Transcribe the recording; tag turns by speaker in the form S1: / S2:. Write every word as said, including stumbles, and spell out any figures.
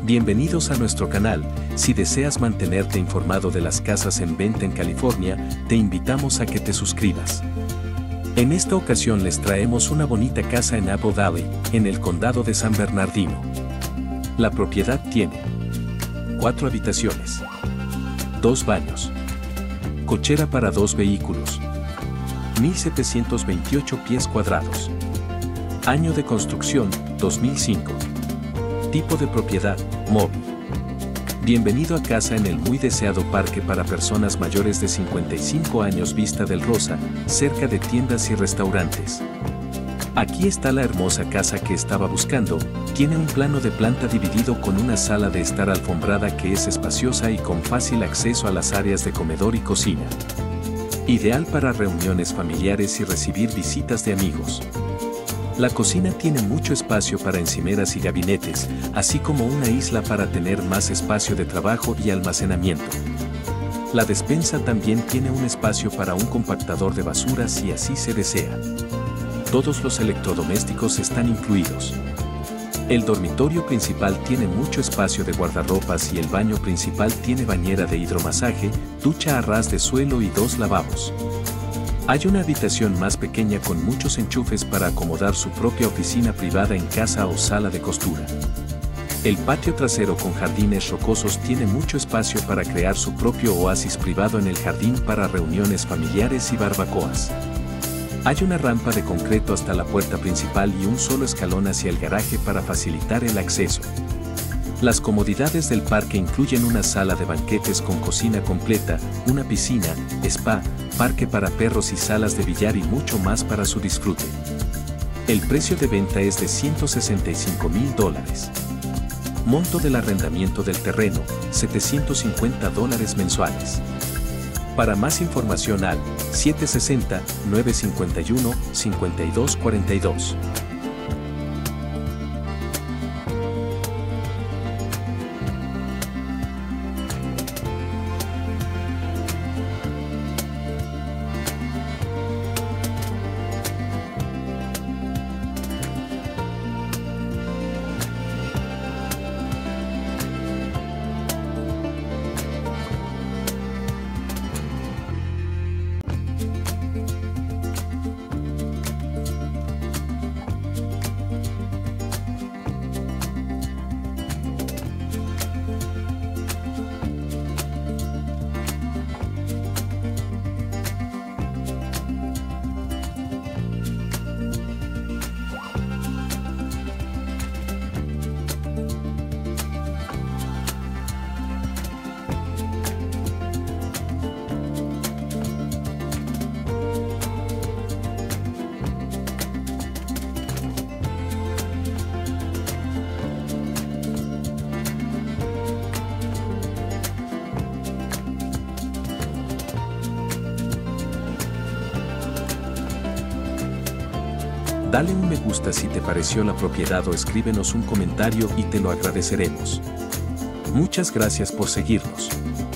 S1: Bienvenidos a nuestro canal. Si deseas mantenerte informado de las casas en venta en California, te invitamos a que te suscribas. En esta ocasión les traemos una bonita casa en Apple Valley, en el condado de San Bernardino. La propiedad tiene cuatro habitaciones, dos baños, cochera para dos vehículos, mil setecientos veintiocho pies cuadrados. Año de construcción, dos mil cinco. Tipo de propiedad, móvil. Bienvenido a casa en el muy deseado parque para personas mayores de cincuenta y cinco años Vista del Rosa, cerca de tiendas y restaurantes. Aquí está la hermosa casa que estaba buscando. Tiene un plano de planta dividido con una sala de estar alfombrada que es espaciosa y con fácil acceso a las áreas de comedor y cocina. Ideal para reuniones familiares y recibir visitas de amigos. La cocina tiene mucho espacio para encimeras y gabinetes, así como una isla para tener más espacio de trabajo y almacenamiento. La despensa también tiene un espacio para un compactador de basura si así se desea. Todos los electrodomésticos están incluidos. El dormitorio principal tiene mucho espacio de guardarropas y el baño principal tiene bañera de hidromasaje, ducha a ras de suelo y dos lavabos. Hay una habitación más pequeña con muchos enchufes para acomodar su propia oficina privada en casa o sala de costura. El patio trasero con jardines rocosos tiene mucho espacio para crear su propio oasis privado en el jardín para reuniones familiares y barbacoas. Hay una rampa de concreto hasta la puerta principal y un solo escalón hacia el garaje para facilitar el acceso. Las comodidades del parque incluyen una sala de banquetes con cocina completa, una piscina, spa, parque para perros y salas de billar y mucho más para su disfrute. El precio de venta es de ciento sesenta y cinco mil dólares. Monto del arrendamiento del terreno, setecientos cincuenta dólares mensuales. Para más información al siete seis cero, nueve cinco uno, cinco dos cuatro dos. Dale un me gusta si te pareció la propiedad o escríbenos un comentario y te lo agradeceremos. Muchas gracias por seguirnos.